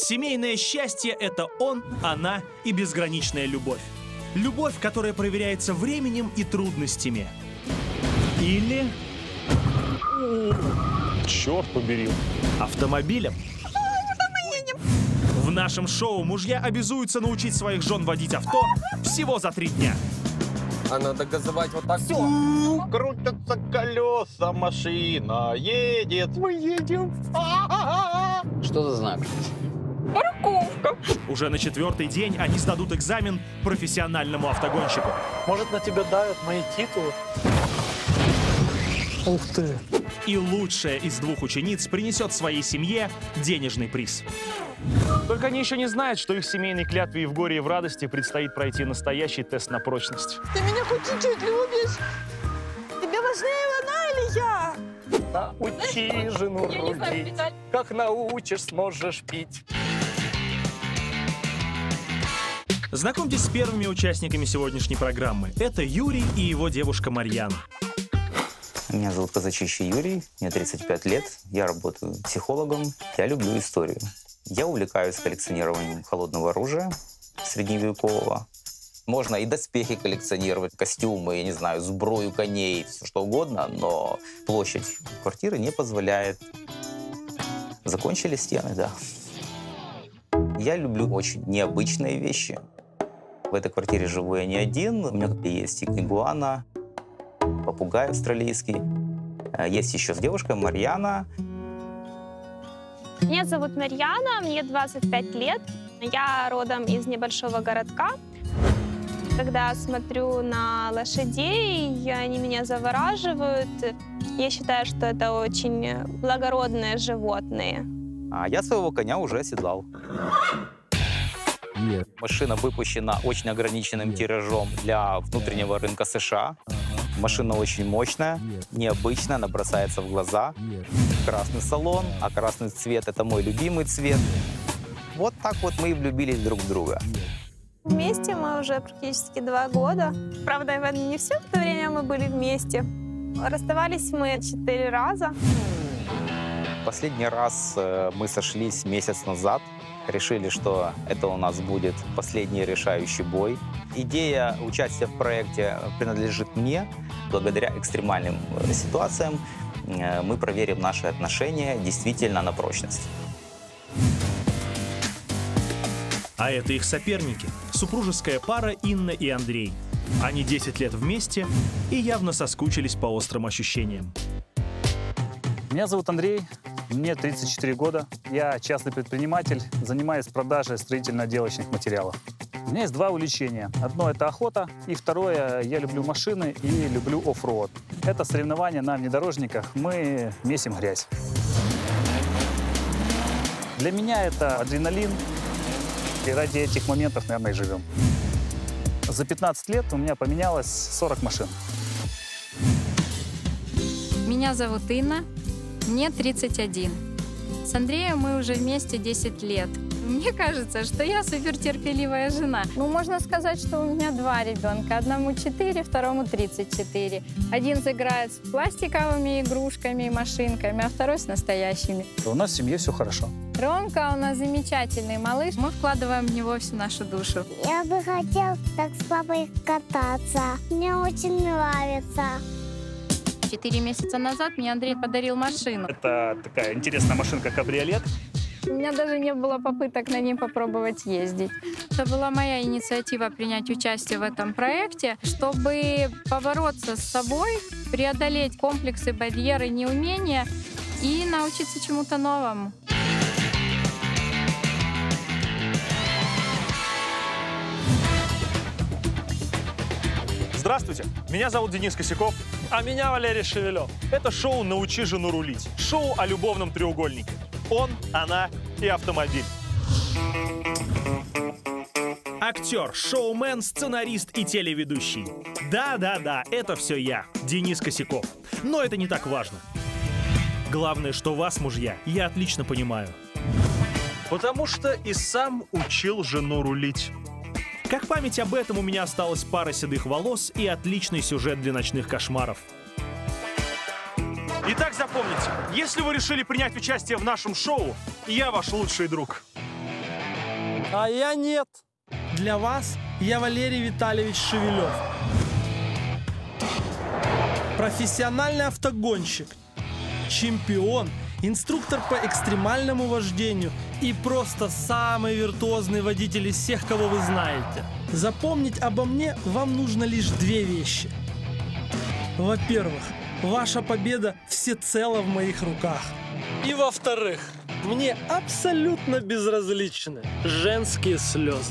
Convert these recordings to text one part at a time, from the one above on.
Семейное счастье – это он, она и безграничная любовь. Любовь, которая проверяется временем и трудностями. Или... Черт побери. Автомобилем. В нашем шоу мужья обязуются научить своих жен водить авто всего за 3 дня. А надо газовать вот так. Все. Крутятся колеса, машина едет. Мы едем. Что за знак? Парковка. Уже на 4-й день они сдадут экзамен профессиональному автогонщику. Может, на тебя давят мои титулы? Ух ты! И лучшая из 2 учениц принесет своей семье денежный приз. Только они еще не знают, что их семейной клятве и в горе, и в радости предстоит пройти настоящий тест на прочность. Ты меня хоть чуть-чуть любишь? Тебе важнее она или я? Научи жену Я не знаю, рулить. писать. Как научишь, сможешь пить. Знакомьтесь с первыми участниками сегодняшней программы. Это Юрий и его девушка Марьяна. Меня зовут Казачище Юрий, мне 35 лет, я работаю психологом, я люблю историю. Я увлекаюсь коллекционированием холодного оружия средневекового. Можно и доспехи коллекционировать, костюмы, я не знаю, сброю коней, все что угодно, но площадь квартиры не позволяет. Закончили стены, да. Я люблю очень необычные вещи. В этой квартире живу я не один, у меня есть и игуана, попугай австралийский. Есть еще с девушкой Марьяна. Меня зовут Марьяна, мне 25 лет. Я родом из небольшого городка. Когда смотрю на лошадей, они меня завораживают. Я считаю, что это очень благородные животные. А я своего коня уже оседлал. Машина выпущена очень ограниченным тиражом для внутреннего рынка США. Машина очень мощная, необычная, она бросается в глаза. Красный салон, а красный цвет — это мой любимый цвет. Вот так вот мы и влюбились друг в друга. Вместе мы уже практически 2 года. Правда, не все это время мы были вместе. Расставались мы 4 раза. Последний раз мы сошлись месяц назад. Решили, что это у нас будет последний решающий бой. Идея участия в проекте принадлежит мне. Благодаря экстремальным ситуациям мы проверим наши отношения действительно на прочность. А это их соперники. Супружеская пара Инна и Андрей. Они 10 лет вместе и явно соскучились по острым ощущениям. Меня зовут Андрей, мне 34 года. Я частный предприниматель, занимаюсь продажей строительно-отделочных материалов. У меня есть 2 увлечения. Одно — это охота, и второе — я люблю машины и люблю оффроуд. Это соревнования на внедорожниках, мы месим грязь. Для меня это адреналин, и ради этих моментов, наверное, и живем. За 15 лет у меня поменялось 40 машин. Меня зовут Инна, мне 31. С Андреем мы уже вместе 10 лет. Мне кажется, что я супертерпеливая жена. Ну, можно сказать, что у меня 2 ребенка. Одному 4, второму 34. Один играет с пластиковыми игрушками и машинками, а второй с настоящими. У нас в семье все хорошо. Ромка у нас замечательный малыш. Мы вкладываем в него всю нашу душу. Я бы хотел так с папой кататься. Мне очень нравится. 4 месяца назад мне Андрей подарил машину. Это такая интересная машинка-кабриолет. У меня даже не было попыток на ней попробовать ездить. Это была моя инициатива принять участие в этом проекте, чтобы побороться с собой, преодолеть комплексы, барьеры, неумения и научиться чему-то новому. Здравствуйте, меня зовут Денис Косяков. А меня Валерий Шевелев. Это шоу «Научи жену рулить». Шоу о любовном треугольнике. Он, она и автомобиль. Актер, шоумен, сценарист и телеведущий. Да, это все я, Денис Косяков. Но это не так важно. Главное, что вас, мужья, я отлично понимаю. Потому что и сам учил жену рулить. Как память об этом, у меня осталась пара седых волос и отличный сюжет для ночных кошмаров. Итак, запомните, если вы решили принять участие в нашем шоу, я ваш лучший друг. А я нет. Для вас я Валерий Витальевич Шевелев. Профессиональный автогонщик, чемпион, инструктор по экстремальному вождению и просто самый виртуозный водитель из всех, кого вы знаете. Запомнить обо мне вам нужно лишь две вещи. Во-первых, ваша победа всецело в моих руках. И во-вторых, мне абсолютно безразличны женские слезы.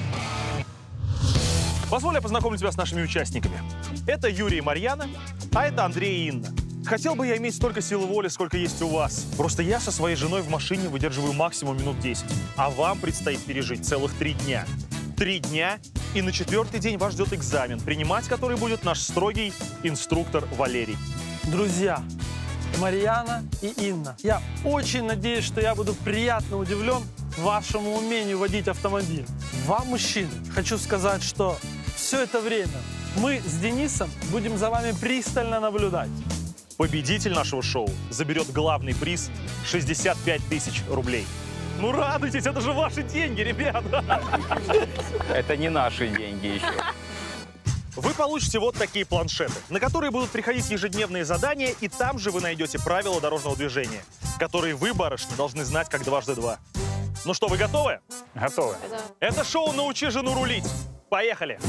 Позволь, я познакомлю тебя с нашими участниками. Это Юрий и Марьяна, а это Андрей и Инна. Хотел бы я иметь столько силы воли, сколько есть у вас. Просто я со своей женой в машине выдерживаю максимум минут 10. А вам предстоит пережить целых 3 дня. 3 дня, и на 4-й день вас ждет экзамен, принимать который будет наш строгий инструктор Валерий. Друзья, Марьяна и Инна, я очень надеюсь, что я буду приятно удивлен вашему умению водить автомобиль. Вам, мужчины, хочу сказать, что все это время мы с Денисом будем за вами пристально наблюдать. Победитель нашего шоу заберет главный приз 65 000 рублей. Ну радуйтесь, это же ваши деньги, ребята! Это не наши деньги еще. Вы получите вот такие планшеты, на которые будут приходить ежедневные задания, и там же вы найдете правила дорожного движения, которые вы, барышни, должны знать как 2 × 2. Ну что, вы готовы? Готовы. Это шоу «Научи жену рулить». Поехали!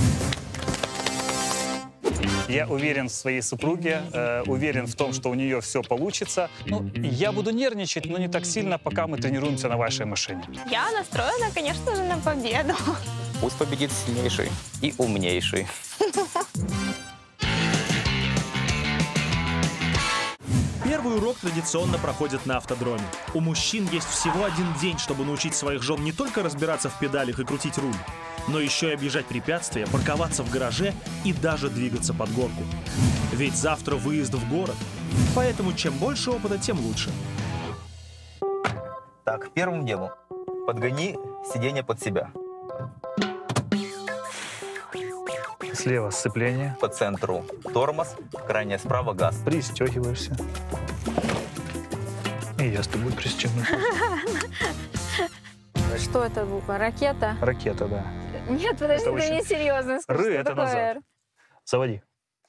Я уверен в своей супруге, уверен в том, что у нее все получится. Ну, я буду нервничать, но не так сильно, пока мы тренируемся на вашей машине. Я настроена, конечно же, на победу. Пусть победит сильнейший и умнейший. Первый урок традиционно проходит на автодроме. У мужчин есть всего 1 день, чтобы научить своих жен не только разбираться в педалях и крутить руль, но еще и объезжать препятствия, парковаться в гараже и даже двигаться под горку. Ведь завтра выезд в город, поэтому чем больше опыта, тем лучше. Так, первым делом подгони сиденье под себя. Слева сцепление. По центру тормоз, крайне справа газ. Пристегиваешься. И я с тобой пристегну. Что это буква? Ракета? Ракета, да. Нет, подожди, ты не серьезно. Ры — это назад. Заводи.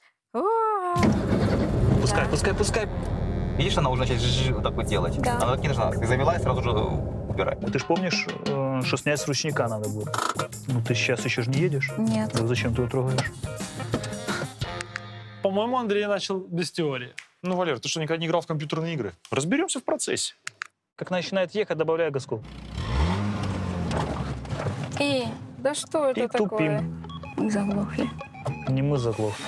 Пускай. Видишь, она уже начать вот так вот делать. Да. Она так не нужна. Ты завела и сразу же убирай. Ты ж помнишь, что снять с ручника надо будет? Ну ты сейчас еще же не едешь? Нет. Так зачем ты его трогаешь? По-моему, Андрей начал без теории. Ну, Валер, ты что, никогда не играл в компьютерные игры? Разберемся в процессе. Как начинает ехать, добавляй газку. Да что это и такое? Тупим. Мы заглохли. Не мы заглохли.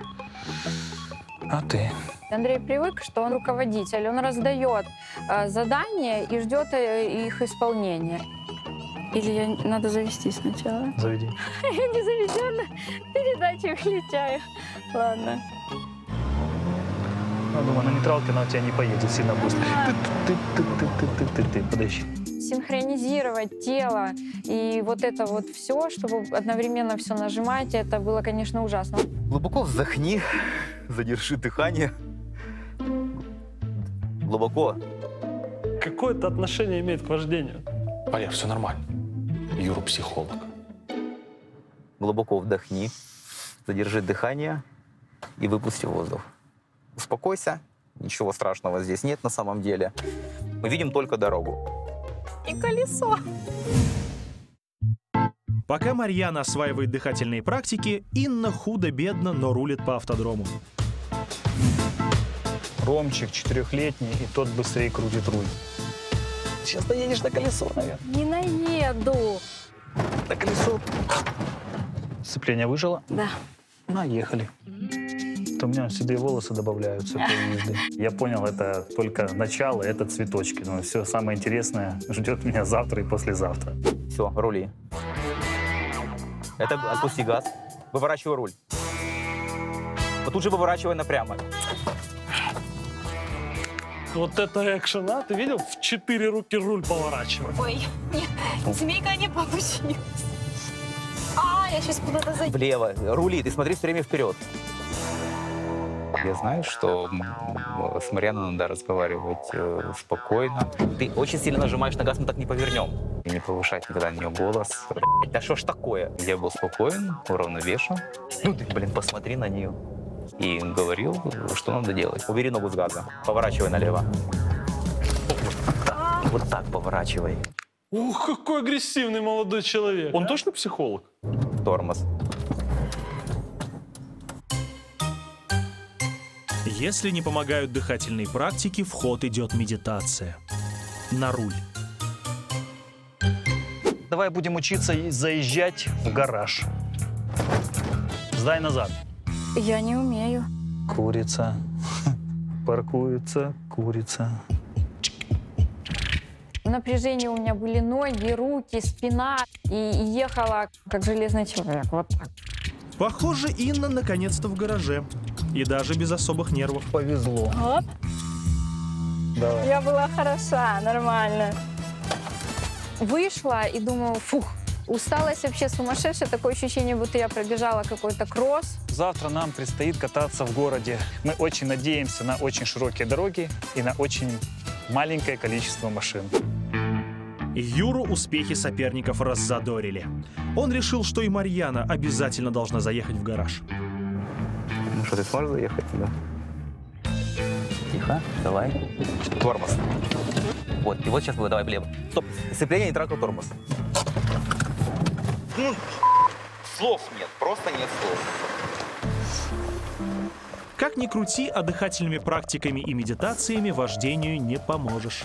А ты? Андрей привык, что он руководитель. Он раздает задания и ждет их исполнения. Или надо завести сначала? Заведи. Я не заведена. Передачу включаю. Ладно. Я думаю, на нейтралке она у тебя не поедет сильно быстро. Ты. Подожди. Синхронизировать тело и вот это вот все, чтобы одновременно все нажимать, это было, конечно, ужасно. Глубоко вздохни, задержи дыхание. Глубоко. Какое это отношение имеет к вождению? Валер, все нормально. Юра психолог. Глубоко вдохни, задержи дыхание и выпусти воздух. Успокойся, ничего страшного здесь нет на самом деле. Мы видим только дорогу. И колесо. Пока Марьяна осваивает дыхательные практики, Инна худо-бедно, но рулит по автодрому. Ромчик 4-летний, и тот быстрее крутит руль. Сейчас наедешь на колесо, наверное. Не наеду. На колесо. Сцепление выжило? Да. Наехали. У меня седые волосы добавляются при езде. Я понял, это только начало, это цветочки. Но все самое интересное ждет меня завтра и послезавтра. Все, рули. Это отпусти газ. Выворачивай руль. Вот тут же выворачивай напрямо. Вот это экшен, а? Ты видел? В 4 руки руль поворачивает. Ой, нет, змейка не получилась. Я сейчас куда-то зайду. Влево. Рули, ты смотри все время вперед. Я знаю, что с Марьяной надо разговаривать спокойно. Ты очень сильно нажимаешь на газ, мы так не повернем. И не повышать никогда на нее голос. Да что ж такое? Я был спокоен, уравновешен. Ну ты, блин, посмотри на нее. И говорил, что надо делать. Убери ногу с газа, поворачивай налево. Вот так поворачивай. Ух, какой агрессивный молодой человек. Он точно психолог? Тормоз. Если не помогают дыхательные практики, в ход идет медитация. На руль. Давай будем учиться заезжать в гараж. Сдай назад. Я не умею. Курица. Паркуется курица. В напряжении у меня были ноги, руки, спина. И ехала, как железный человек. Вот так. Похоже, Инна наконец-то в гараже. И даже без особых нервов. Повезло. Вот. Давай. Я была хороша, нормально. Вышла и думаю, фух, усталость вообще сумасшедшая. Такое ощущение, будто я пробежала какой-то кросс. Завтра нам предстоит кататься в городе. Мы очень надеемся на очень широкие дороги и на очень маленькое количество машин. Юру успехи соперников раззадорили. Он решил, что и Марьяна обязательно должна заехать в гараж. Ну что, ты сможешь заехать туда? Тихо, давай. Тормоз. Вот, и вот сейчас давай влево. Стоп, сцепление, нейтралка, тормоз. Слов нет, просто нет слов. Как ни крути, а дыхательными практиками и медитациями вождению не поможешь.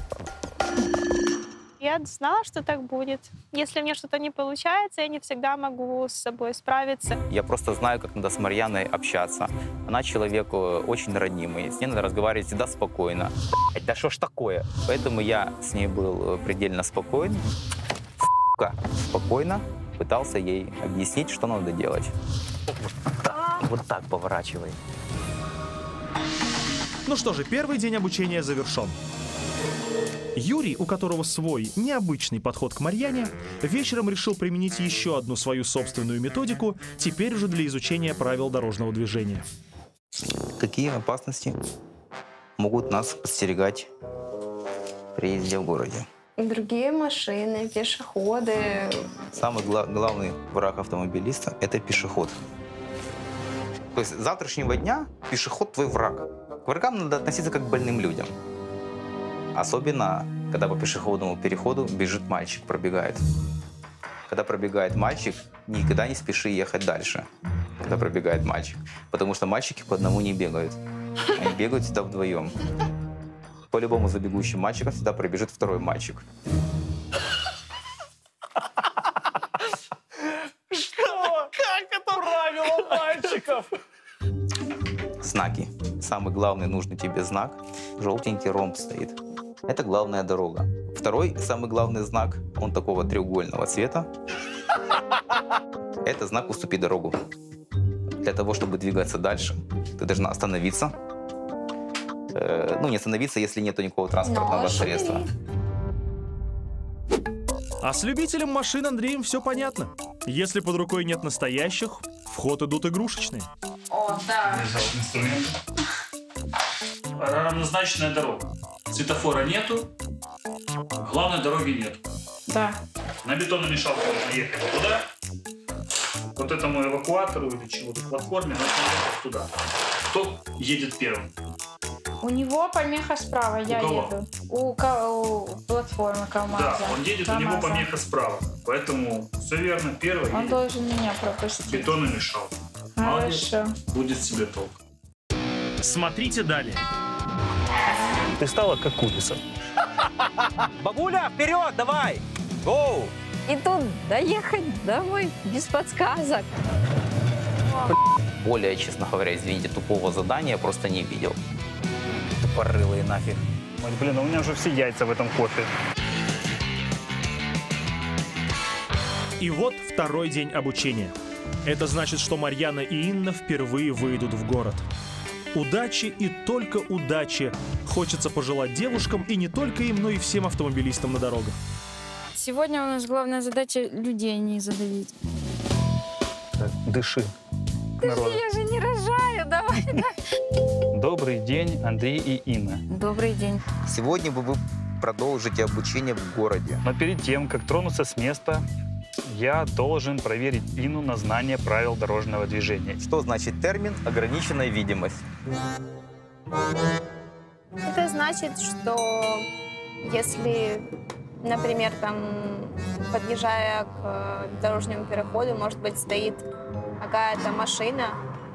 Я знала, что так будет. Если мне что-то не получается, я не всегда могу с собой справиться. Я просто знаю, как надо с Марьяной общаться. Она человек очень роднимый. С ней надо разговаривать всегда спокойно. Да что ж такое? Поэтому я с ней был предельно спокоен. Спокойно пытался ей объяснить, что надо делать. Вот так поворачивай. Ну что же, первый день обучения завершен. Юрий, у которого свой необычный подход к Марьяне, вечером решил применить еще одну свою собственную методику, теперь уже для изучения правил дорожного движения. Какие опасности могут нас подстерегать при езде в городе? Другие машины, пешеходы. Самый главный враг автомобилиста – это пешеход. То есть с завтрашнего дня пешеход – твой враг. К врагам надо относиться как к больным людям. Особенно, когда по пешеходному переходу бежит мальчик, пробегает. Когда пробегает мальчик, никогда не спеши ехать дальше, когда пробегает мальчик. Потому что мальчики по одному не бегают. Они бегают всегда вдвоем. По-любому за бегущим мальчиком всегда пробежит второй мальчик. Что? Как это правило мальчиков? Знаки. Самый главный нужный тебе знак. Желтенький ромб стоит. Это главная дорога. Второй, самый главный знак, он такого треугольного цвета. Это знак «Уступи дорогу». Для того, чтобы двигаться дальше, ты должна остановиться. Ну, не остановиться, если нет никакого транспортного средства. А с любителем машин Андреем все понятно. Если под рукой нет настоящих, в ход идут игрушечные. О, да. Инструмент. Равнозначная дорога. Светофора нету, главной дороги нет. Да. На бетономешалку можно ехать туда, вот этому эвакуатору или чего-то платформе нужно ехать туда. Кто едет первым? У него помеха справа, я еду. У платформы КамАЗа. Да, он едет, у него помеха справа. Поэтому все верно, первый Он должен меня пропустить. бетономешалку. Хорошо. Будет себе толк. Смотрите далее. Ты стала как курица. Бабуля, вперед, давай! Гоу! И тут доехать домой без подсказок. Более, честно говоря, извините, тупого задания просто не видел. Порылые нафиг. Ой, блин, у меня уже все яйца в этом кофе. И вот второй день обучения. Это значит, что Марьяна и Инна впервые выйдут в город. Удачи и только удачи хочется пожелать девушкам, и не только им, но и всем автомобилистам на дорогах. Сегодня у нас главная задача людей не задавить. Так, дыши. Я же не рожаю, давай. нормально. Добрый день, Андрей и Инна. Добрый день. Сегодня вы продолжите обучение в городе. Но перед тем, как тронуться с места, я должен проверить Инну на знание правил дорожного движения. Что значит термин «ограниченная видимость»? Это значит, что если, например, там, подъезжая к дорожному переходу, может быть, стоит какая-то машина.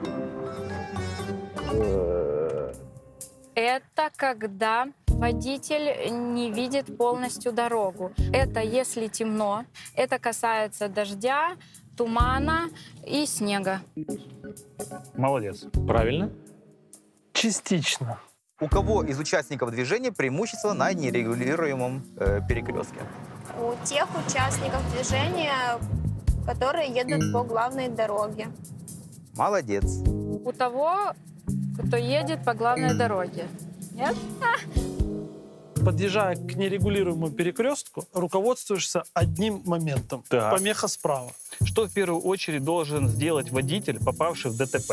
Это когда водитель не видит полностью дорогу. Это если темно. Это касается дождя, тумана и снега. Молодец. Правильно. Частично. У кого из участников движения преимущество на нерегулируемом перекрестке? У тех участников движения, которые едут по главной дороге. Молодец. У того, кто едет по главной дороге. Нет? Подъезжая к нерегулируемому перекрестку, руководствуешься одним моментом. Так. Помеха справа. Что в первую очередь должен сделать водитель, попавший в ДТП?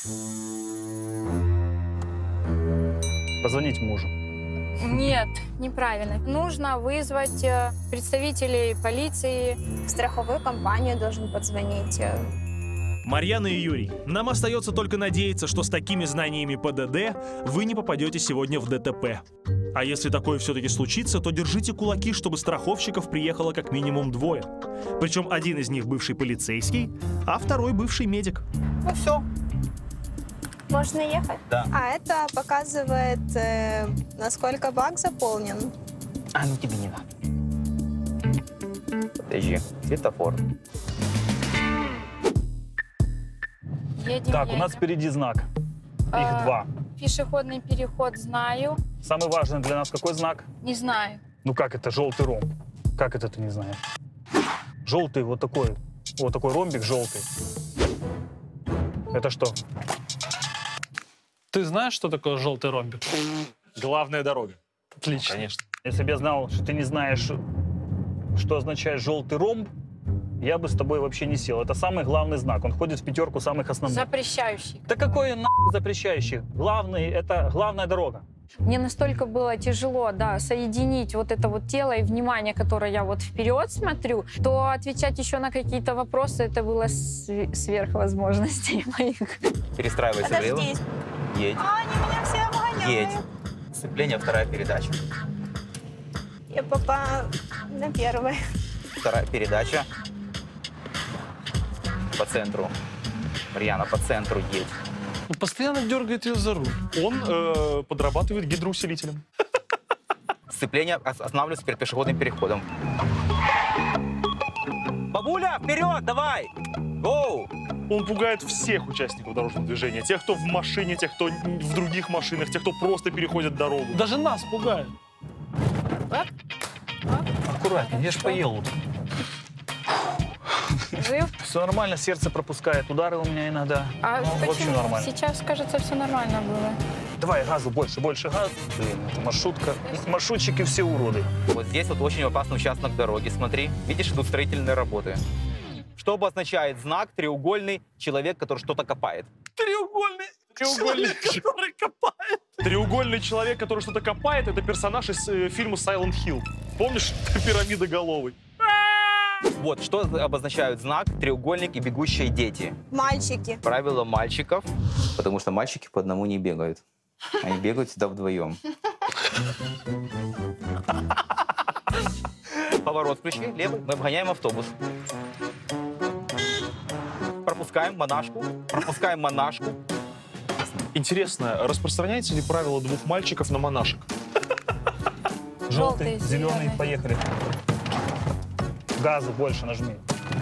Позвонить мужу. Нет, неправильно. Нужно вызвать представителей полиции. В страховую компанию должен позвонить. Марьяна и Юрий, нам остается только надеяться, что с такими знаниями ПДД вы не попадете сегодня в ДТП. А если такое все-таки случится, то держите кулаки, чтобы страховщиков приехало как минимум 2. Причем один из них бывший полицейский, а второй бывший медик. Ну все. Можно ехать? Да. А это показывает, насколько бак заполнен. А, ну тебе не надо. Подожди, светофор. Едем, Так, у едем. нас впереди знак. Их 2. Пешеходный переход знаю. Самый важный для нас какой знак? Не знаю. Ну как это, желтый ромб? Как это ты не знаешь? Желтый вот такой ромбик желтый. Это что? Ты знаешь, что такое желтый ромбик? Главная дорога. Отлично. Конечно. Если бы я знал, что ты не знаешь, что означает желтый ромб, я бы с тобой вообще не сел. Это самый главный знак. Он входит в 5 самых основных. Запрещающий. Да какой нахуй запрещающий? Главный — это главная дорога. Мне настолько было тяжело, да, соединить вот это вот тело и внимание, которое я вот вперед смотрю, то отвечать еще на какие-то вопросы, это было сверх возможностей моих. Перестраивайся влево. Подожди. Едь. А, они меня все обгоняют. Едь. Сцепление, 2 передача. Я попала на 1. 2 передача. По центру. Марьяна, по центру едь. Он постоянно дергает ее за руль. Он подрабатывает гидроусилителем. Сцепление, останавливается перед пешеходным переходом. Бабуля, вперед, давай! Гоу! Он пугает всех участников дорожного движения. Тех, кто в машине, тех, кто в других машинах, тех, кто просто переходит дорогу. Даже нас пугает. Аккуратнее, я ж поел. Жив? Все нормально, сердце пропускает удары у меня иногда. А Ну, вообще почему? нормально. Сейчас, кажется, все нормально было. Давай газу, больше газ. Блин, это маршрутка. Маршрутчики все уроды. Вот здесь вот очень опасный участок дороги, смотри. Видишь, идут строительные работы. Что обозначает знак треугольный человек, который что-то копает? Треугольный человек, который копает. Треугольный человек, который что-то копает, это персонаж из фильма Silent Hill. Помнишь, пирамидоголовый? Вот, что обозначают знак, треугольник и бегущие дети? Мальчики. Правило мальчиков. Потому что мальчики по одному не бегают. Они бегают всегда вдвоем. Поворот включи, левый. Мы обгоняем автобус. Пропускаем монашку. Пропускаем монашку. Интересно, распространяется ли правило 2 мальчиков на монашек? Желтый, Желтый, зеленый, зеленый. поехали. Газу больше нажми.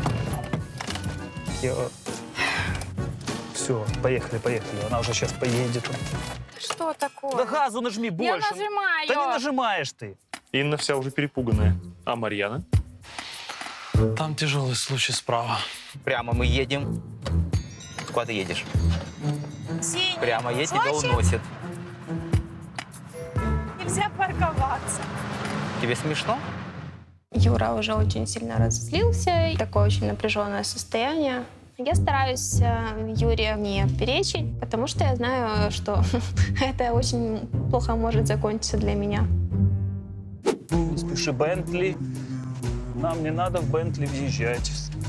Все, поехали. Она уже сейчас поедет. Что такое? Да газу нажми больше. Я нажимаю. Да не нажимаешь ты. Инна вся уже перепуганная. А Марьяна? Там тяжелый случай справа. Прямо мы едем. Куда ты едешь? Синий. Прямо едь, тебя Сочи? уносит. Нельзя парковаться. Тебе смешно? Юра уже очень сильно разозлился. Такое очень напряженное состояние. Я стараюсь Юре не перечить, потому что я знаю, что это очень плохо может закончиться для меня. Не спеши, Бентли. Нам не надо в Бентли въезжать.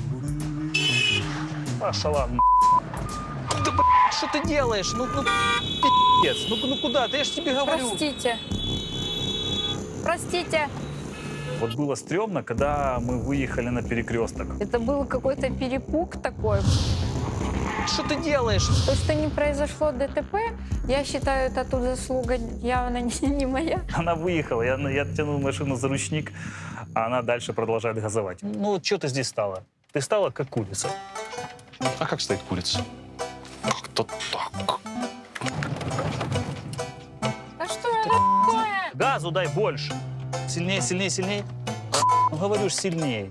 Пошла. Да, что ты делаешь? Ну, пи***ц. Ну куда ты? Я ж тебе говорю. Простите. Простите. Вот было стрёмно, когда мы выехали на перекресток. Это был какой-то перепуг такой. Что ты делаешь? То, что не произошло ДТП, я считаю, это тут заслуга явно не моя. Она выехала, я тянул машину за ручник, а она дальше продолжает газовать. Ну вот что ты здесь стала? Ты стала как курица. А как стоит курица? Как-то так. А что это такое? Газу дай больше. Сильнее, сильнее, сильнее. Ну, говорю ж, сильнее.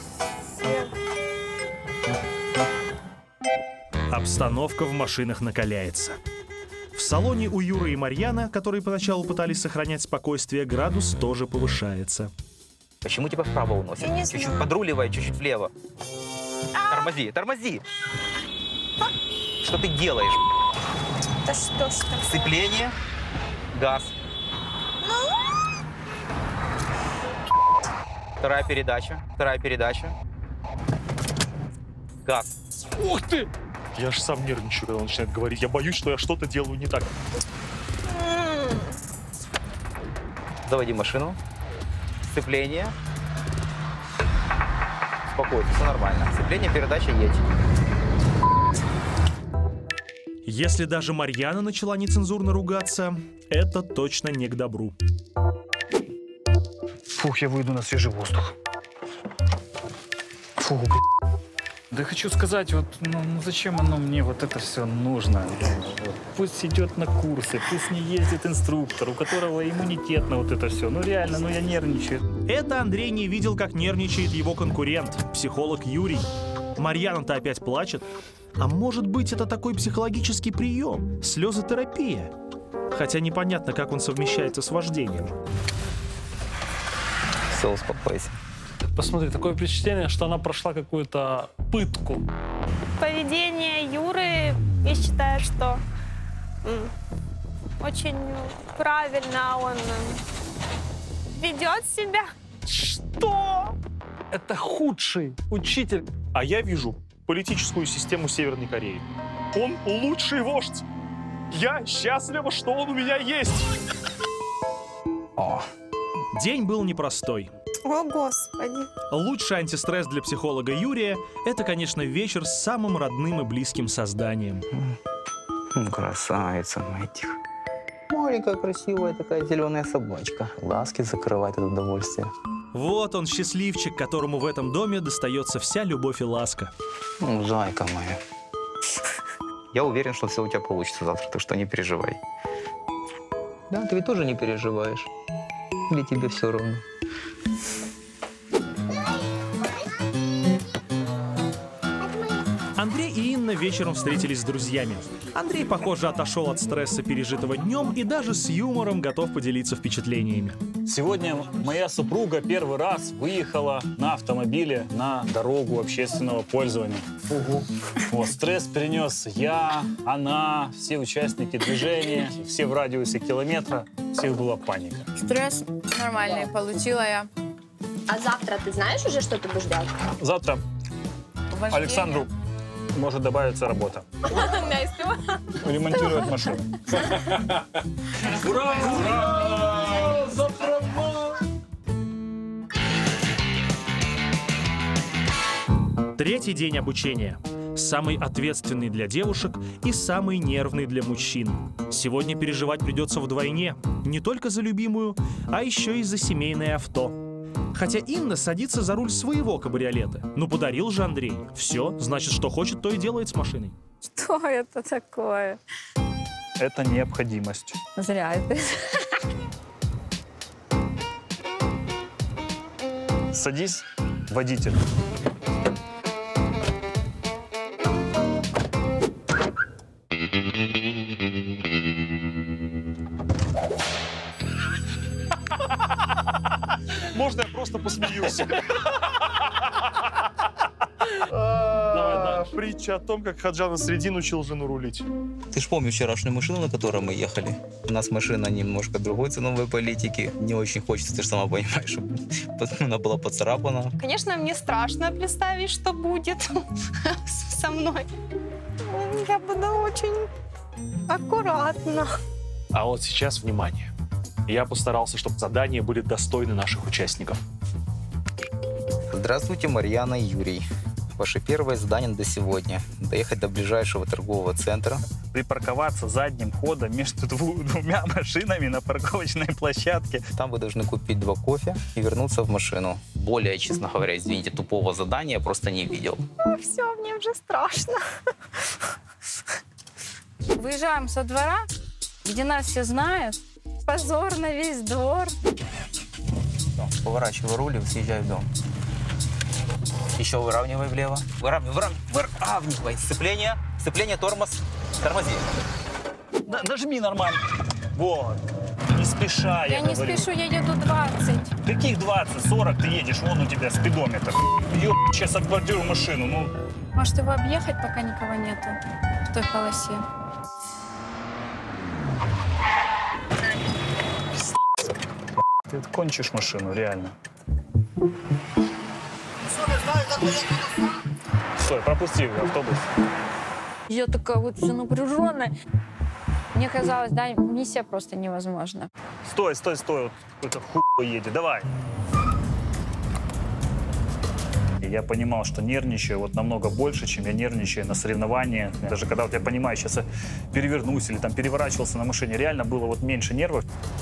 Обстановка в машинах накаляется. В салоне у Юры и Марьяна, которые поначалу пытались сохранять спокойствие, градус тоже повышается. Почему тебя вправо уносит? Чуть-чуть подруливай, чуть-чуть влево. Тормози, тормози. Что ты делаешь? Да что ж такое? Сцепление, газ. Вторая передача. Газ. Ух ты! Я же сам нервничаю, когда он начинает говорить. Я боюсь, что я что-то делаю не так. Заводи машину. Сцепление. Спокойно, все нормально. Сцепление, передача, едь. Если даже Марьяна начала нецензурно ругаться, это точно не к добру. Фух, я выйду на свежий воздух. Фух, блин. Да хочу сказать, вот, ну зачем оно мне вот это все нужно? Вот, пусть идет на курсы, пусть не ездит инструктор, у которого иммунитет на вот это все. Ну реально, ну я нервничаю. Это Андрей не видел, как нервничает его конкурент, психолог Юрий. Марьяна-то опять плачет. А может быть, это такой психологический прием, слезотерапия? Хотя непонятно, как он совмещается с вождением. Все, успокойся. Посмотри, такое впечатление, что она прошла какую-то пытку. Поведение Юры, я считаю, что очень правильно он ведет себя. Что? Это худший учитель. А я вижу политическую систему Северной Кореи. Он лучший вождь. Я счастлива, что он у меня есть. О. День был непростой. О, Господи. Лучший антистресс для психолога Юрия – это, конечно, вечер с самым родным и близким созданием. Красавица моя, тихо. Маленькая, красивая такая зеленая собачка. Глазки закрывать от удовольствия. Вот он, счастливчик, которому в этом доме достается вся любовь и ласка. Ну, зайка моя. Я уверен, что все у тебя получится завтра, так что не переживай. Да, ты ведь тоже не переживаешь. Или тебе все равно? Андрей и Инна вечером встретились с друзьями. Андрей, похоже, отошел от стресса, пережитого днем, и даже с юмором готов поделиться впечатлениями. Сегодня моя супруга первый раз выехала на автомобиле на дорогу общественного пользования. Вот, стресс перенес я, она, все участники движения, все в радиусе километра. У всех была паника. Стресс нормальный получила я. А завтра ты знаешь уже, что ты будешь делать? Завтра Александру может добавиться работа. Ремонтировать машину. Ура! Ура! За права! Третий день обучения. Самый ответственный для девушек и самый нервный для мужчин. Сегодня переживать придется вдвойне. Не только за любимую, а еще и за семейное авто. Хотя Инна садится за руль своего кабриолета. Ну, подарил же Андрей. Все, значит, что хочет, то и делает с машиной. Что это такое? Это необходимость. Зря это. Садись, водитель. Можно я просто посмеюсь? Давай дальше. Притча о том, как Хаджан Насреддин учил жену рулить. Ты ж помнишь вчерашнюю машину, на которой мы ехали? У нас машина немножко другой ценовой политики. Не очень хочется, ты же сама понимаешь, чтобы она была поцарапана. Конечно, мне страшно представить, что будет со мной. Я буду очень аккуратна. А вот сейчас, внимание. Я постарался, чтобы задания были достойны наших участников. Здравствуйте, Марьяна и Юрий. Ваше первое задание до сегодня – доехать до ближайшего торгового центра. Припарковаться задним ходом между двумя машинами на парковочной площадке. Там вы должны купить 2 кофе и вернуться в машину. Более, честно говоря, извините, тупого задания я просто не видел. Все, мне уже страшно. Выезжаем со двора, где нас все знают. Позор на весь двор. Поворачивай руль и съезжай в дом. Еще выравнивай влево. Выравнивай. Сцепление, тормоз. Тормози. Нажми нормально. Вот. Не спеша, Я не говорю. спешу, я еду 20. Каких 20? 40 ты едешь, вон у тебя спидометр. Ёб, сейчас отбордирую машину, ну. Может, его объехать, пока никого нету в той полосе? Ты кончишь машину, реально. Стой, пропусти автобус. Я такая вот вся напряженная. Мне казалось, да, миссия просто невозможна. Стой. Вот какой-то хуй едет. Давай. И я понимал, что нервничаю вот намного больше, чем я нервничаю на соревнованиях. Даже когда вот я понимаю, сейчас я перевернусь или там переворачивался на машине, реально было вот меньше нервов.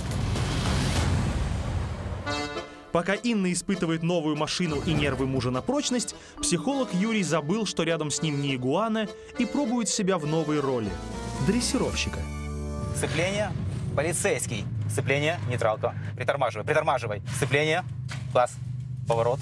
Пока Инна испытывает новую машину и нервы мужа на прочность, психолог Юрий забыл, что рядом с ним не игуана, и пробует себя в новой роли – дрессировщика. Сцепление, полицейский. Сцепление, нейтралка. Притормаживай. Сцепление, класс, поворот,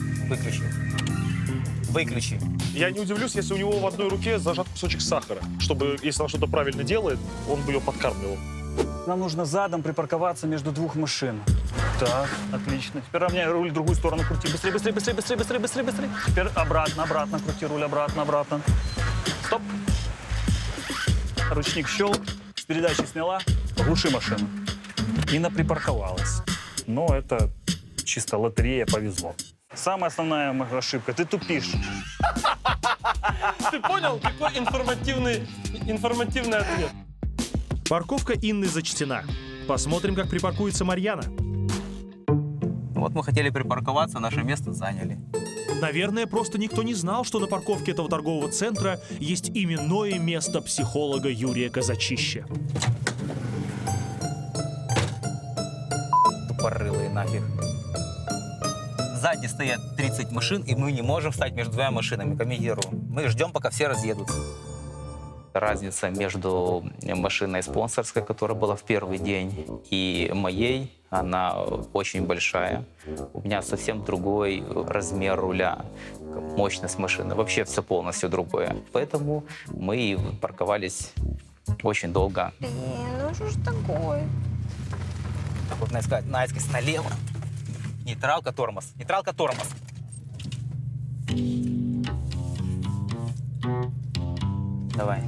выключи. Я не удивлюсь, если у него в одной руке зажат кусочек сахара, чтобы, если он что-то правильно делает, он бы ее подкармливал. Нам нужно задом припарковаться между 2 машин. Так, отлично. Теперь равняй руль в другую сторону крути. Быстрее. Теперь обратно крути руль, обратно. Стоп. Ручник щелк, с передачи сняла, глуши машину. Инна припарковалась. Но это чисто лотерея, повезло. Самая основная моя ошибка – ты тупишь. Ты понял? Какой информативный ответ. Парковка Инны зачтена. Посмотрим, как припаркуется Марьяна. Вот мы хотели припарковаться, наше место заняли. Наверное, просто никто не знал, что на парковке этого торгового центра есть именное место психолога Юрия Казачища. Тупорылые нафиг. Сзади стоят 30 машин, и мы не можем встать между 2 машинами. Комментирую. Мы ждем, пока все разъедутся. Разница между машиной спонсорской, которая была в первый день, и моей, она очень большая. У меня совсем другой размер руля, мощность машины. Вообще все полностью другое. Поэтому мы парковались очень долго. Ну что ж такое? Так вот, наискось налево. Нейтралка, тормоз. Давай.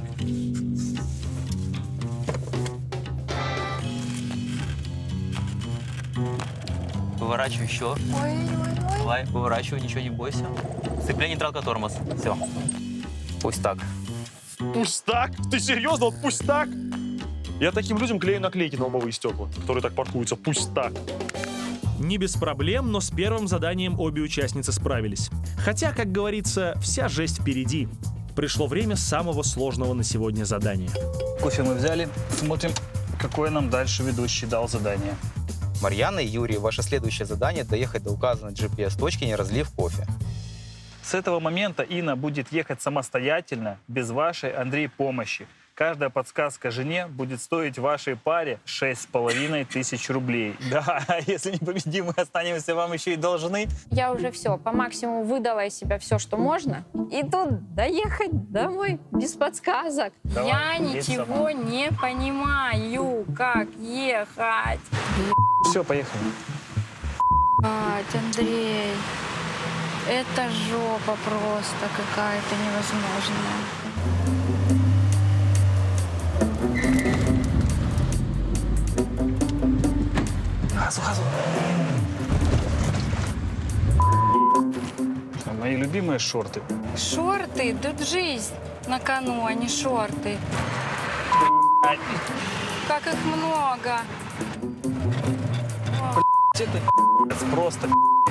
Поворачивай еще. Давай, поворачивай, ничего не бойся. Сцепление, нейтралка, тормоз. Все. Пусть так. Пусть так? Ты серьезно? Вот пусть так? Я таким людям клею наклейки на лобовые стекла, которые так паркуются. Пусть так. Не без проблем, но с первым заданием обе участницы справились. Хотя, как говорится, вся жесть впереди. Пришло время самого сложного на сегодня задания. Кофе мы взяли. Смотрим, какое нам дальше ведущий дал задание. Марьяна и Юрий, ваше следующее задание – доехать до указанной GPS-точки, не разлив кофе. С этого момента Инна будет ехать самостоятельно, без вашей, Андрей, помощи. Каждая подсказка жене будет стоить вашей паре 6500 рублей. Да, если не победим, мы останемся вам еще и должны. Я уже все, по максимуму выдала из себя все, что можно. И тут доехать домой без подсказок. Давай, я ничего не понимаю, как ехать. Все, поехали. Андрей. Это жопа просто какая-то невозможная. Газу, газу. Мои любимые шорты. Шорты? Тут жизнь на кону, а не шорты. Как их много. Это просто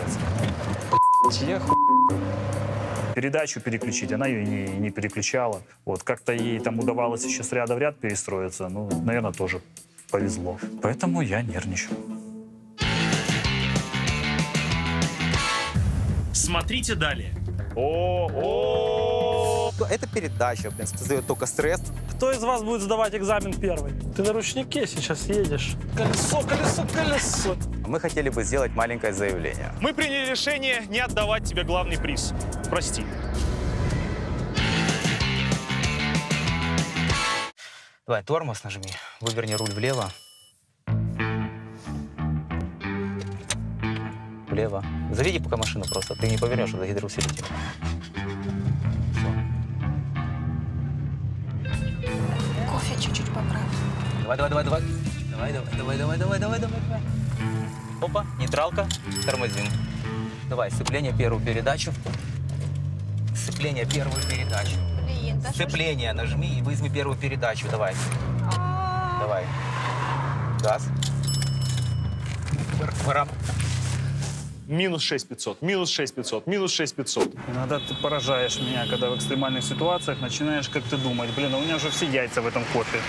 я передачу переключить, она ее не переключала. Вот как-то ей там удавалось еще с ряда в ряд перестроиться, ну, наверное, тоже повезло. Поэтому я нервничаю. Смотрите далее. Эта передача, блин, создает только стресс. Кто из вас будет сдавать экзамен первый? Ты на ручнике сейчас едешь. Колесо, колесо, колесо. Мы хотели бы сделать маленькое заявление. Мы приняли решение не отдавать тебе главный приз. Прости. Давай, тормоз нажми, выверни руль влево. Влево. Заведи пока машину просто, ты не повернешь, это гидроусилитель. Кофе чуть-чуть поправь. Давай. Опа, нейтралка, тормозим. Давай, сцепление, первую передачу. Сцепление, первую передачу. Блин, да Сцепление, нажми и возьми первую передачу, давай. Давай. Газ. Минус 6500, минус 6500, минус 6500. Иногда ты поражаешь меня, когда в экстремальных ситуациях начинаешь как-то думать, блин, а у меня уже все яйца в этом кофе.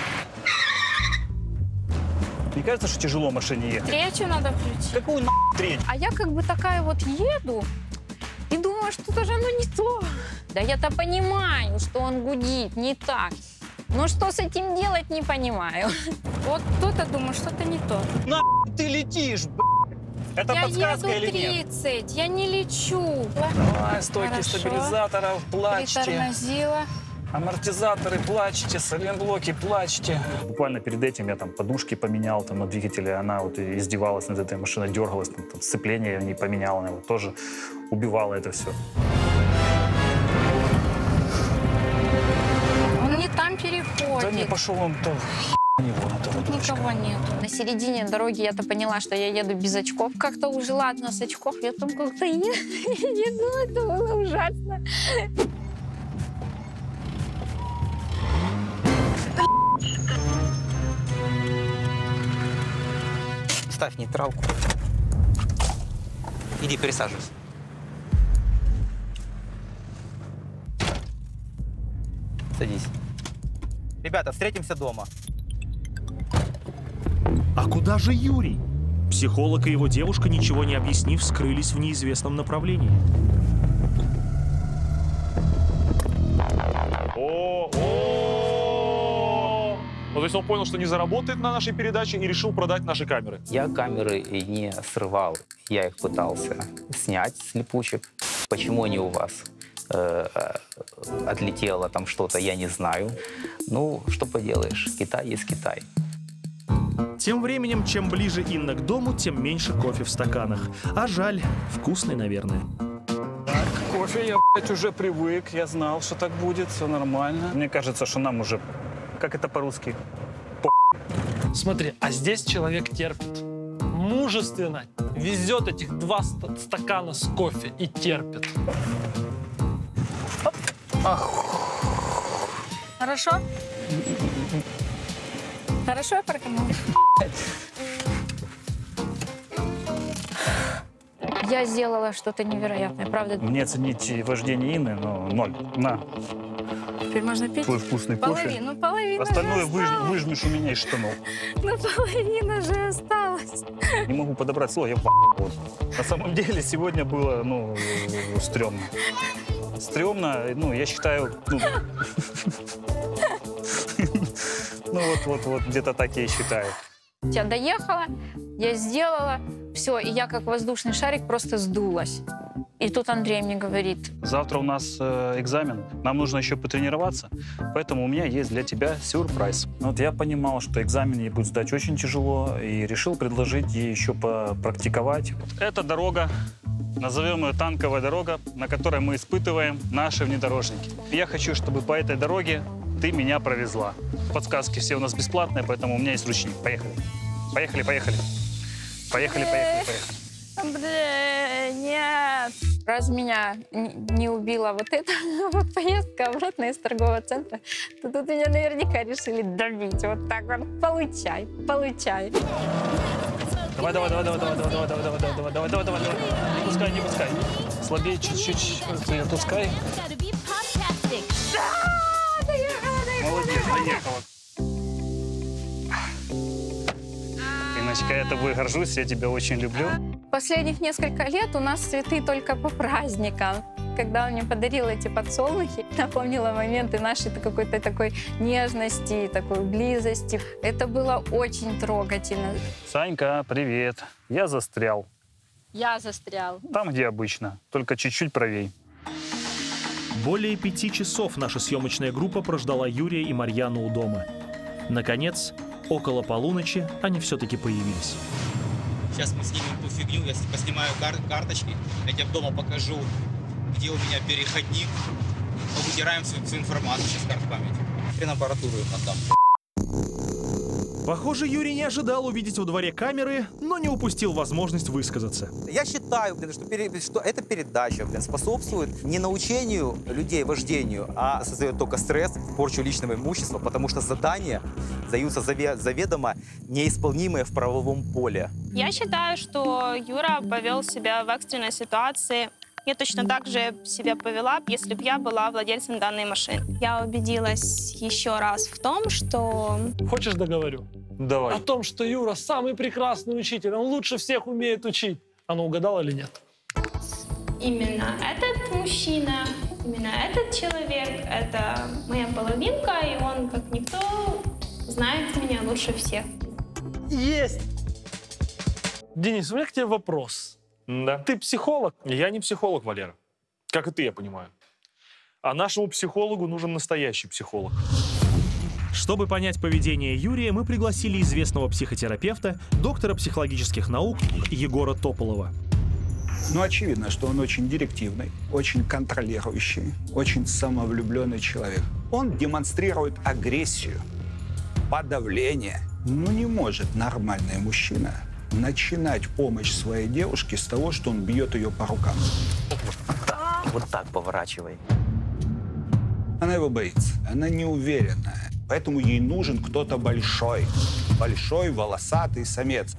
Не кажется, что тяжело в машине ехать? Третью надо включить. Какую треть? А я как бы такая вот еду и думаю, что тоже оно не то. Да я-то понимаю, что он гудит не так. Но что с этим делать, не понимаю. Вот кто-то думает, что-то не то. На ты летишь, Это я подсказка еду или нет? 30, я не лечу. Давай, стойки Хорошо. стабилизаторов, плачьте. Притормозила. Амортизаторы, плачьте, сайлентблоки, плачьте. Буквально перед этим я там подушки поменял там, на двигателе. Она вот издевалась над этой машиной, дергалась, там, сцепление не поменяла. Она вот тоже убивала это все. Он не там переходит. Да не пошел он то. Тут никого нет. На середине дороги я-то поняла, что я еду без очков. Как-то уже ладно с очков. Я там как-то еду. Это было ужасно. Ставь нейтралку. Иди, пересаживайся. Садись. Ребята, встретимся дома. А куда же Юрий? Психолог и его девушка, ничего не объяснив, скрылись в неизвестном направлении. Ну, то есть он понял, что не заработает на нашей передаче и решил продать наши камеры. Я камеры не срывал. Я их пытался снять с липучек. Почему они у вас отлетело там что-то, я не знаю. Ну, что поделаешь, Китай есть Китай. Тем временем, чем ближе Инна к дому, тем меньше кофе в стаканах. А жаль, вкусный, наверное. Так, кофе я, блядь, уже привык. Я знал, что так будет, все нормально. Мне кажется, что нам уже... Как это по-русски? Смотри, а здесь человек терпит. Мужественно везет этих 2 стакана с кофе и терпит. Ах. Хорошо? Хорошо я прокомментирую? Я сделала что-то невероятное, правда? Мне оценить вождение Инны, ну, 0. На. Теперь можно пить? Твой вкусный кофе. Половина Остальное же осталось. выжмешь у меня из штанов. Ну, половина же осталась. Не могу подобрать слово, я вот. На самом деле сегодня было, ну, стрёмно. Стрёмно, ну, я считаю, ну... Ну, вот, где-то так я и считаю. Я доехала, я сделала, все, и я как воздушный шарик просто сдулась. И тут Андрей мне говорит: завтра у нас экзамен, нам нужно еще потренироваться, поэтому у меня есть для тебя сюрприз. Вот я понимал, что экзамен ей будет сдать очень тяжело, и решил предложить ей еще попрактиковать. Вот эта дорога Назовем ее танковая дорога, на которой мы испытываем наши внедорожники. Я хочу, чтобы по этой дороге ты меня провезла. Подсказки все у нас бесплатные, поэтому у меня есть ручник. Поехали. Поехали, поехали. Поехали, поехали, поехали. Андрей, нет. Раз меня не убила вот эта вот поездка обратно из торгового центра, то тут меня наверняка решили добить. Вот так вот. Получай, получай. Давай, давай, давай, давай, давай, давай, давай, давай, давай, давай, давай, давай, давай. Не пускай, не пускай. Слабее чуть-чуть. Не отпускай. Молодец, доехала. Инночка, я тобой горжусь, я тебя очень люблю. Последних несколько лет у нас цветы только по праздникам. Когда он мне подарил эти подсолнухи, напомнила моменты нашей какой-то такой нежности, такой близости. Это было очень трогательно. Санька, привет. Я застрял. Я застрял. Там, где обычно, только чуть-чуть правей. Более 5 часов наша съемочная группа прождала Юрия и Марьяну у дома. Наконец, около полуночи они все-таки появились. Сейчас мы снимем ту фигню, я поснимаю карточки, я тебе дома покажу, где у меня переходник. Мы вытираем всю информацию сейчас карт памяти. Хрен аппаратуру им отдам. Похоже, Юрий не ожидал увидеть во дворе камеры, но не упустил возможность высказаться. Я считаю, что эта передача способствует не научению людей вождению, а создает только стресс, порчу личного имущества, потому что задания даются заведомо неисполнимые в правовом поле. Я считаю, что Юра повел себя в экстренной ситуации. Я точно так же себя повела, если бы я была владельцем данной машины. Я убедилась еще раз в том, что... Хочешь, договорю? Давай. О том, что Юра самый прекрасный учитель, он лучше всех умеет учить. Она угадала или нет? Именно этот мужчина, именно этот человек, это моя половинка, и он, как никто, знает меня лучше всех. Есть! Денис, у меня к тебе вопрос. Да. Ты психолог? Я не психолог, Валера. Как и ты, я понимаю. А нашему психологу нужен настоящий психолог. Чтобы понять поведение Юрия, мы пригласили известного психотерапевта, доктора психологических наук Егора Тополова. Ну, очевидно, что он очень директивный, очень контролирующий, очень самовлюбленный человек. Он демонстрирует агрессию, подавление. Ну, не может нормальный мужчина начинать помощь своей девушке с того, что он бьет ее по рукам. Вот так поворачивай. Она его боится, она неуверенная, поэтому ей нужен кто-то большой. Большой, волосатый самец.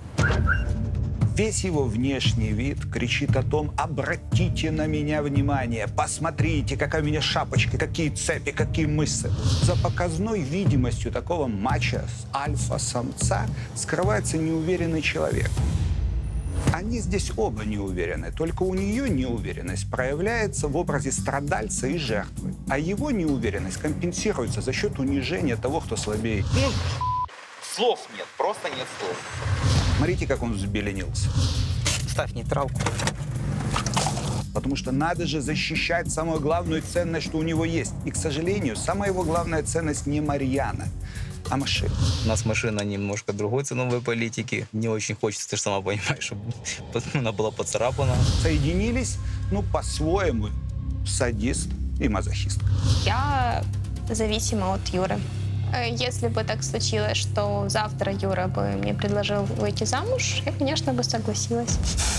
Весь его внешний вид кричит о том: обратите на меня внимание, посмотрите, какая у меня шапочка, какие цепи, какие мышцы. За показной видимостью такого мачо, альфа-самца, скрывается неуверенный человек. Они здесь оба не уверены, только у нее неуверенность проявляется в образе страдальца и жертвы, а его неуверенность компенсируется за счет унижения того, кто слабее. Слов нет, просто нет слов. Смотрите, как он взбеленился. Ставь нейтралку. Потому что надо же защищать самую главную ценность, что у него есть. И, к сожалению, самая его главная ценность не Марьяна, а машина. У нас машина немножко другой ценовой политики. Не очень хочется, ты же сама понимаешь, чтобы она была поцарапана. Соединились, ну, по-своему, садист и мазохист. Я зависима от Юры. Если бы так случилось, что завтра Юра бы мне предложил выйти замуж, я, конечно, бы согласилась.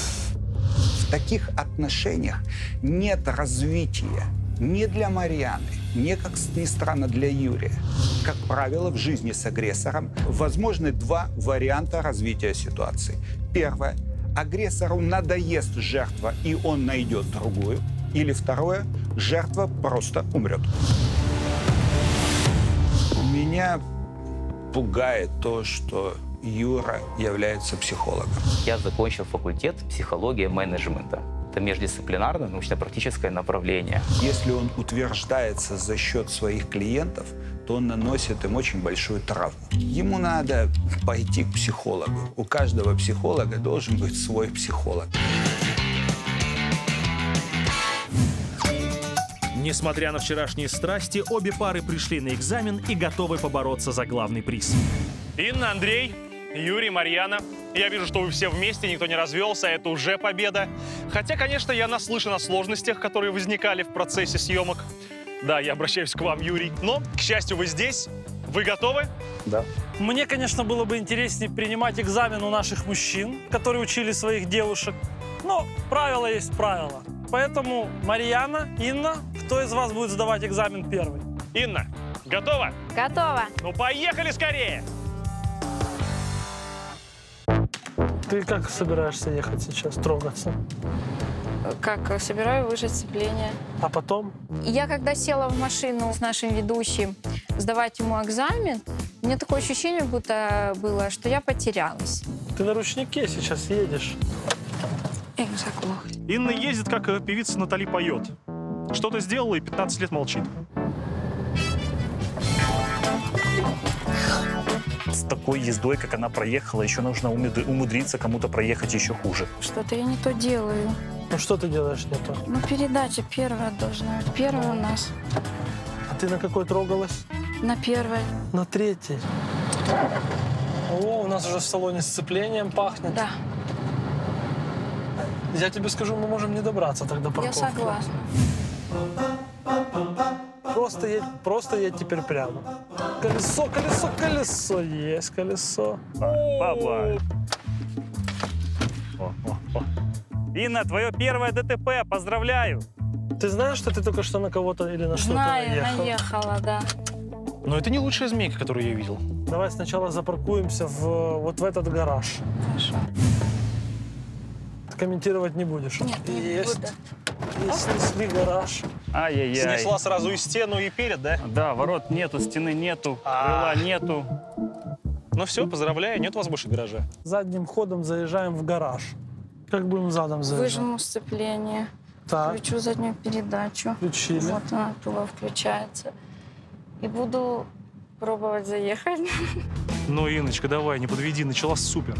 В таких отношениях нет развития ни для Марьяны, ни, как ни странно, для Юрия. Как правило, в жизни с агрессором возможны два варианта развития ситуации. Первое. Агрессору надоест жертва, и он найдет другую. Или второе. Жертва просто умрет. Меня пугает то, что Юра является психологом. Я закончил факультет психологии менеджмента. Это междисциплинарное научно-практическое направление. Если он утверждается за счет своих клиентов, то он наносит им очень большую травму. Ему надо пойти к психологу. У каждого психолога должен быть свой психолог. Несмотря на вчерашние страсти, обе пары пришли на экзамен и готовы побороться за главный приз. Инна, Андрей, Юрий, Марьяна. Я вижу, что вы все вместе, никто не развелся, это уже победа. Хотя, конечно, я наслышан о сложностях, которые возникали в процессе съемок. Да, я обращаюсь к вам, Юрий. Но, к счастью, вы здесь. Вы готовы? Да. Мне, конечно, было бы интереснее принимать экзамен у наших мужчин, которые учили своих девушек. Но правило есть правило. Поэтому, Марьяна, Инна, кто из вас будет сдавать экзамен первый? Инна, готова? Готова. Ну, поехали скорее! Ты как собираешься ехать сейчас, трогаться? Как собираю выжать сцепление. А потом? Я когда села в машину с нашим ведущим сдавать ему экзамен, у меня такое ощущение будто было, что я потерялась. Ты на ручнике сейчас едешь. Инна ездит, как певица Натали поет. Что-то сделала и 15 лет молчит. С такой ездой, как она проехала, еще нужно умудриться кому-то проехать еще хуже. Что-то я не то делаю. Ну что ты делаешь не то? Ну, передача первая должна быть. Первая у нас. А ты на какой трогалась? На первой. На третьей. О, у нас уже в салоне сцеплением пахнет. Да. Я тебе скажу, мы можем не добраться тогда до парковки. Я согласна. Просто едь теперь прямо. Колесо, колесо, колесо. Есть колесо. Баба. Инна, твое первое ДТП. Поздравляю. Ты знаешь, что ты только что на кого-то или на что-то наехал? Наехала, да. Но это не лучшая змейка, которую я видел. Давай сначала запаркуемся вот в этот гараж. Хорошо. Ты комментировать не будешь? Нет, не буду. Снесли гараж. Ай-яй-яй. Снесла сразу и стену, и перед, да? Да, ворот нету, стены нету, крыла нету. Ну все, поздравляю, нет у вас больше гаража. Задним ходом заезжаем в гараж. Как будем задом заезжать? Выжму сцепление. Так. Включу заднюю передачу. Включили. Вот она туда включается. И буду пробовать заехать. Ну, Инночка, давай, не подведи, начала супер.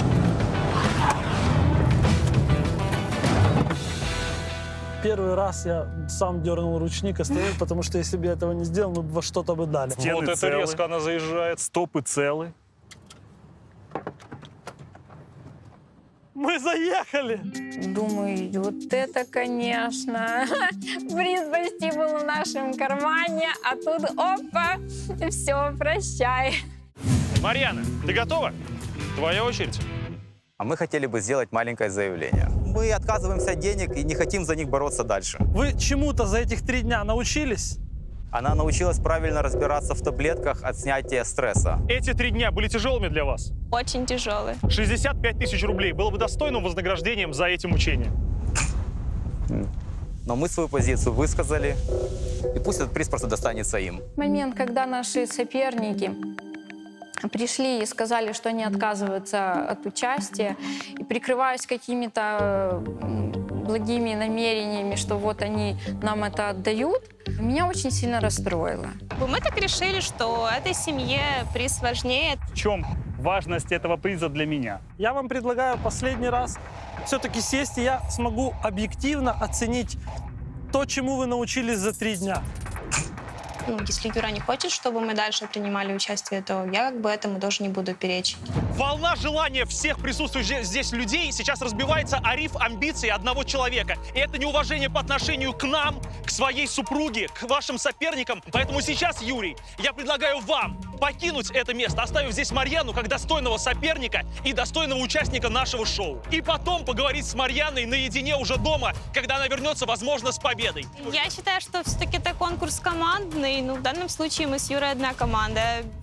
Первый раз я сам дернул ручник, остановил, потому что если бы я этого не сделал, мы бы во что-то бы дали. Стены вот это целы. резко она заезжает. Стопы целы. Мы заехали! Думаю, вот это, конечно. Приз почти был в нашем кармане, а тут опа, все, прощай. Марьяна, ты готова? Твоя очередь. А мы хотели бы сделать маленькое заявление. Мы отказываемся от денег и не хотим за них бороться дальше. Вы чему-то за этих 3 дня научились? Она научилась правильно разбираться в таблетках от снятия стресса. Эти 3 дня были тяжелыми для вас? Очень тяжелый. 65 тысяч рублей было бы достойным вознаграждением за эти мучения. Но мы свою позицию высказали, и пусть этот приз просто достанется им. Момент, когда наши соперники пришли и сказали, что они отказываются от участия, и прикрываясь какими-то благими намерениями, что вот они нам это отдают, меня очень сильно расстроило. Мы так решили, что этой семье приз важнее. В чем важность этого приза для меня? Я вам предлагаю последний раз все-таки сесть, и я смогу объективно оценить то, чему вы научились за 3 дня. Ну, если Юра не хочет, чтобы мы дальше принимали участие, то я как бы этому тоже не буду перечить. Волна желания всех присутствующих здесь людей сейчас разбивается о риф амбиций одного человека. И это неуважение по отношению к нам, к своей супруге, к вашим соперникам. Поэтому сейчас, Юрий, я предлагаю вам покинуть это место, оставив здесь Марьяну как достойного соперника и достойного участника нашего шоу. И потом поговорить с Марьяной наедине уже дома, когда она вернется, возможно, с победой. Я считаю, что все-таки это конкурс командный. Ну, в данном случае мы с Юрой одна команда.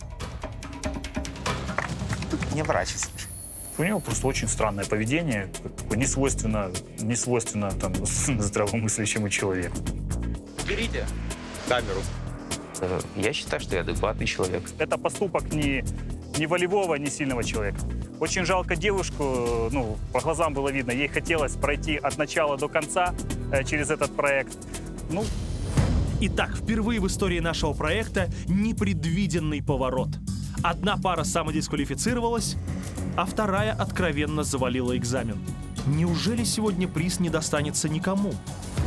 Не оборачивайся. У него просто очень странное поведение, не свойственно там, здравомыслящему человеку. Берите камеру. Я считаю, что я адекватный человек. Это поступок не волевого, не сильного человека. Очень жалко девушку, ну, по глазам было видно, ей хотелось пройти от начала до конца через этот проект. Ну. Итак, впервые в истории нашего проекта непредвиденный поворот. Одна пара самодисквалифицировалась, а вторая откровенно завалила экзамен. Неужели сегодня приз не достанется никому?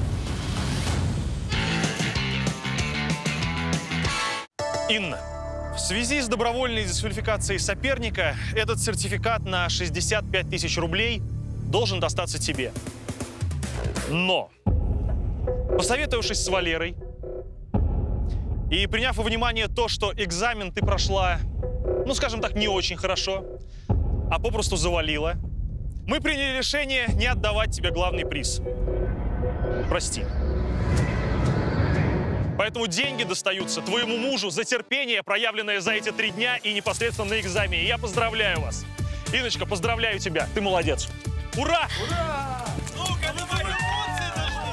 Инна, В связи с добровольной дисквалификацией соперника, этот сертификат на 65 тысяч рублей должен достаться тебе. Но, посоветовавшись с Валерой и приняв во внимание то, что экзамен ты прошла, ну, скажем так, не очень хорошо, а попросту завалила, мы приняли решение не отдавать тебе главный приз. Прости. Поэтому деньги достаются твоему мужу за терпение, проявленное за эти 3 дня и непосредственно на экзамене. Я поздравляю вас. Инночка, поздравляю тебя. Ты молодец. Ура! Ура! Ну-ка, давай, эмоции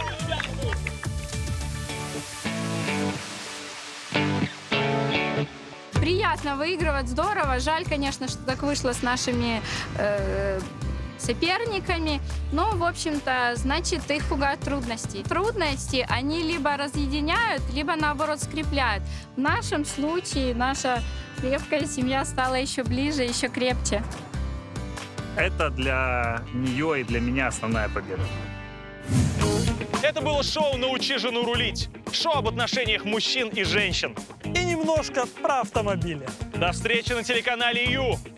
зажгли. Приятно выигрывать, здорово. Жаль, конечно, что так вышло с нашими соперниками. Но, в общем-то, значит, их пугают трудности. Трудности, они либо разъединяют, либо, наоборот, скрепляют. В нашем случае наша крепкая семья стала еще ближе, еще крепче. Это для нее и для меня основная победа. Это было шоу «Научи жену рулить». Шоу об отношениях мужчин и женщин. И немножко про автомобили. До встречи на телеканале Ю.